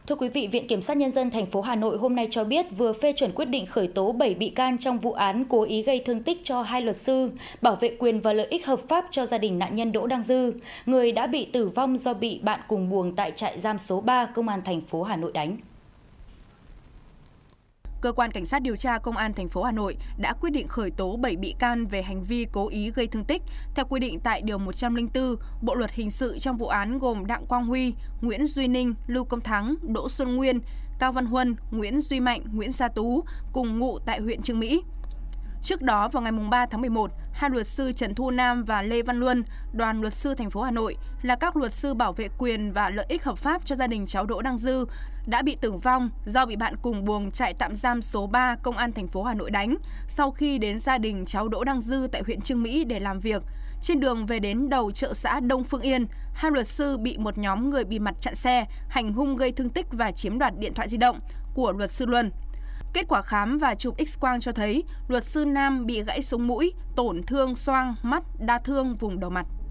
Thưa quý vị, Viện Kiểm sát Nhân dân thành phố Hà Nội hôm nay cho biết vừa phê chuẩn quyết định khởi tố 7 bị can trong vụ án cố ý gây thương tích cho 2 luật sư, bảo vệ quyền và lợi ích hợp pháp cho gia đình nạn nhân Đỗ Đăng Dư, người đã bị tử vong do bị bạn cùng buồng tại trại giam số 3 Công an thành phố Hà Nội đánh. Cơ quan Cảnh sát điều tra Công an thành phố Hà Nội đã quyết định khởi tố 7 bị can về hành vi cố ý gây thương tích theo quy định tại Điều 104 Bộ Luật Hình sự trong vụ án gồm Đặng Quang Huy, Nguyễn Duy Ninh, Lưu Công Thắng, Đỗ Xuân Nguyên, Cao Văn Huân, Nguyễn Duy Mạnh, Nguyễn Gia Tú cùng ngụ tại huyện Chương Mỹ. Trước đó, vào ngày 3 tháng 11, hai luật sư Trần Thu Nam và Lê Văn Luân, đoàn luật sư thành phố Hà Nội là các luật sư bảo vệ quyền và lợi ích hợp pháp cho gia đình cháu Đỗ Đăng Dư đã bị tử vong do bị bạn cùng buồng trại tạm giam số 3 Công an thành phố Hà Nội đánh sau khi đến gia đình cháu Đỗ Đăng Dư tại huyện Chương Mỹ để làm việc. Trên đường về đến đầu chợ xã Đông Phương Yên, hai luật sư bị một nhóm người bịt mặt chặn xe, hành hung gây thương tích và chiếm đoạt điện thoại di động của luật sư Luân. Kết quả khám và chụp X-quang cho thấy luật sư Nam bị gãy sống mũi, tổn thương xoang, mắt, đa thương vùng đầu mặt.